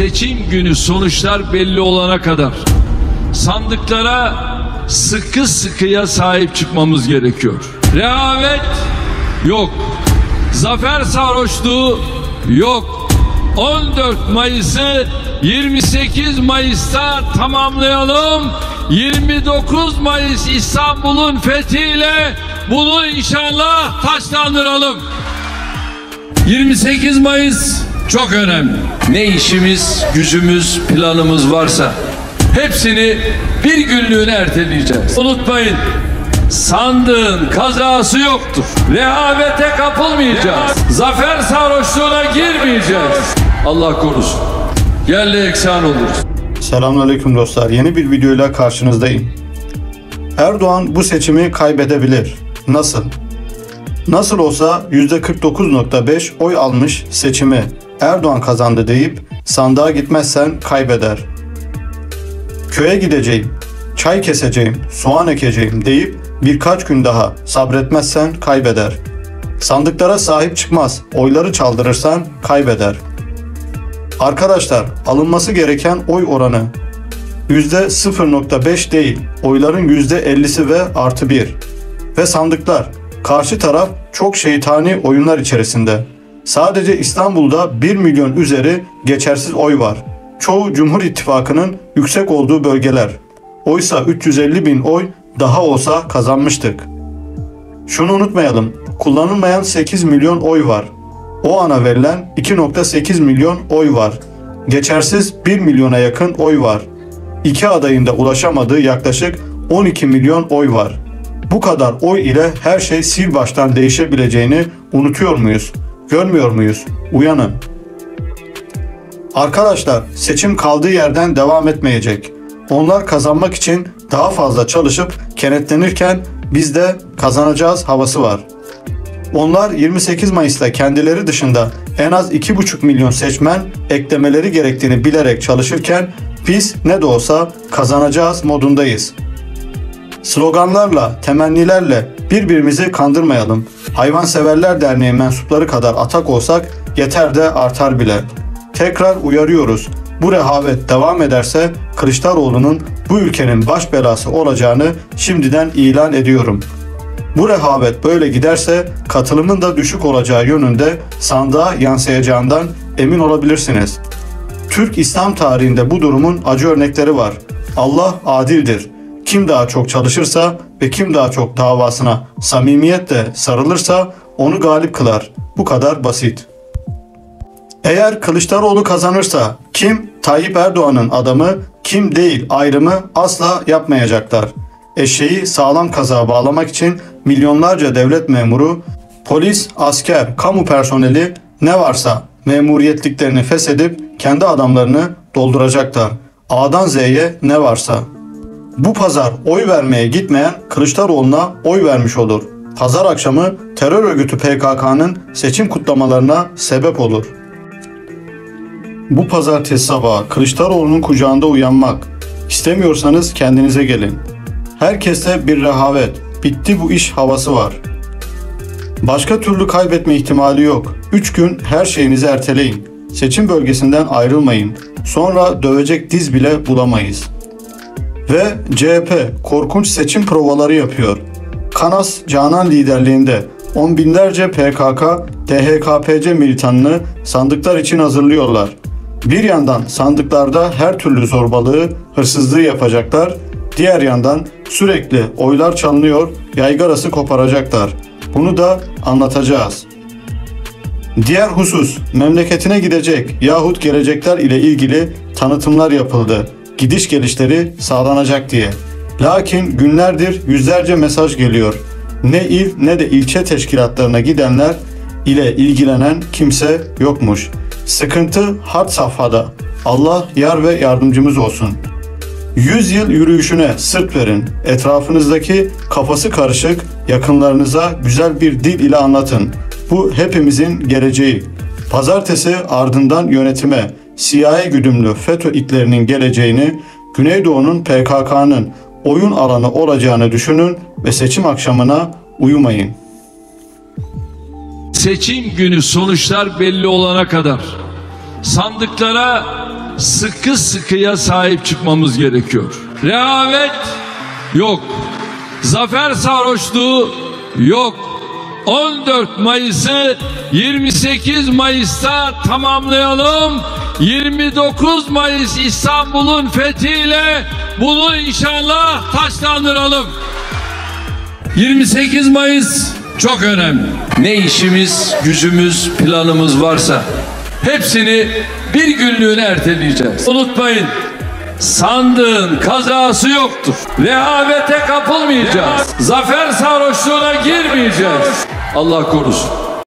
seçim günü sonuçlar belli olana kadar sandıklara sıkı sıkıya sahip çıkmamız gerekiyor. Rehavet yok. Zafer sarhoşluğu yok. 14 Mayıs'ı 28 Mayıs'ta tamamlayalım. 29 Mayıs İstanbul'un fethiyle bunu inşallah taçlandıralım. 28 Mayıs çok önemli. Ne işimiz, gücümüz, planımız varsa hepsini bir günlüğüne erteleyeceğiz. Unutmayın, sandığın kazası yoktur. Rehavete kapılmayacağız. Zafer sarhoşluğuna girmeyeceğiz. Allah korusun. Yerle eksan oluruz. Selamünaleyküm dostlar. Yeni bir videoyla karşınızdayım. Erdoğan bu seçimi kaybedebilir. Nasıl? Nasıl olsa %49.5 oy almış seçimi Erdoğan kazandı deyip sandığa gitmezsen kaybeder. Köye gideceğim, çay keseceğim, soğan ekeceğim deyip birkaç gün daha sabretmezsen kaybeder. Sandıklara sahip çıkmaz, oyları çaldırırsan kaybeder. Arkadaşlar, alınması gereken oy oranı %0.5 değil, oyların %50'si ve +1. Ve sandıklar, karşı taraf çok şeytani oyunlar içerisinde. Sadece İstanbul'da 1 milyon üzeri geçersiz oy var. Çoğu Cumhur İttifakı'nın yüksek olduğu bölgeler. Oysa 350 bin oy daha olsa kazanmıştık. Şunu unutmayalım, kullanılmayan 8 milyon oy var. O ana verilen 2.8 milyon oy var. Geçersiz 1 milyona yakın oy var. İki adayın da ulaşamadığı yaklaşık 12 milyon oy var. Bu kadar oy ile her şey sil baştan değişebileceğini unutuyor muyuz? Görmüyor muyuz? Uyanın. Arkadaşlar, seçim kaldığı yerden devam etmeyecek. Onlar kazanmak için daha fazla çalışıp kenetlenirken biz de kazanacağız havası var. Onlar 28 Mayıs'ta kendileri dışında en az 2,5 milyon seçmen eklemeleri gerektiğini bilerek çalışırken biz ne de olsa kazanacağız modundayız. Sloganlarla, temennilerle birbirimizi kandırmayalım. Hayvanseverler Derneği mensupları kadar atak olsak yeter de artar bile. Tekrar uyarıyoruz. Bu rehavet devam ederse Kılıçdaroğlu'nun bu ülkenin baş belası olacağını şimdiden ilan ediyorum. Bu rehavet böyle giderse katılımın da düşük olacağı yönünde sandığa yansıyacağından emin olabilirsiniz. Türk İslam tarihinde bu durumun acı örnekleri var. Allah adildir. Kim daha çok çalışırsa ve kim daha çok davasına samimiyetle sarılırsa onu galip kılar. Bu kadar basit. Eğer Kılıçdaroğlu kazanırsa kim Tayyip Erdoğan'ın adamı, kim değil ayrımı asla yapmayacaklar. Eşeği sağlam kazığa bağlamak için milyonlarca devlet memuru, polis, asker, kamu personeli ne varsa memuriyetliklerini feshedip kendi adamlarını dolduracaklar. A'dan Z'ye ne varsa. Bu pazar oy vermeye gitmeyen Kılıçdaroğlu'na oy vermiş olur. Pazar akşamı terör örgütü PKK'nın seçim kutlamalarına sebep olur. Bu pazartesi sabahı Kılıçdaroğlu'nun kucağında uyanmak istemiyorsanız kendinize gelin. Herkeste bir rehavet, bitti bu iş havası var. Başka türlü kaybetme ihtimali yok. 3 gün her şeyinizi erteleyin. Seçim bölgesinden ayrılmayın. Sonra dövecek diz bile bulamayız. Ve CHP korkunç seçim provaları yapıyor. Kanas Canan liderliğinde on binlerce PKK, DHKPC militanını sandıklar için hazırlıyorlar. Bir yandan sandıklarda her türlü zorbalığı, hırsızlığı yapacaklar. Diğer yandan sürekli oylar çalınıyor, yaygarası koparacaklar. Bunu da anlatacağız. Diğer husus, memleketine gidecek yahut gelecekler ile ilgili tanıtımlar yapıldı. Gidiş gelişleri sağlanacak diye. Lakin günlerdir yüzlerce mesaj geliyor. Ne il ne de ilçe teşkilatlarına gidenler ile ilgilenen kimse yokmuş. Sıkıntı had safhada. Allah yar ve yardımcımız olsun. 100 yıl yürüyüşüne sırt verin. Etrafınızdaki kafası karışık yakınlarınıza güzel bir dil ile anlatın. Bu hepimizin geleceği. Pazartesi ardından yönetime CIA güdümlü FETÖ itlerinin geleceğini, Güneydoğu'nun PKK'nın oyun alanı olacağını düşünün ve seçim akşamına uyumayın. Seçim günü sonuçlar belli olana kadar sandıklara sıkı sıkıya sahip çıkmamız gerekiyor. Rehavet yok. Zafer sarhoşluğu yok. 14 Mayıs'ı 28 Mayıs'ta tamamlayalım. 29 Mayıs İstanbul'un fethiyle bunu inşallah taçlandıralım. 28 Mayıs çok önemli. Ne işimiz, gücümüz, planımız varsa hepsini bir günlüğüne erteleyeceğiz. Unutmayın, sandığın kazası yoktur. Rehavete kapılmayacağız. Zafer sarhoşluğuna girmeyeceğiz. Allah korusun.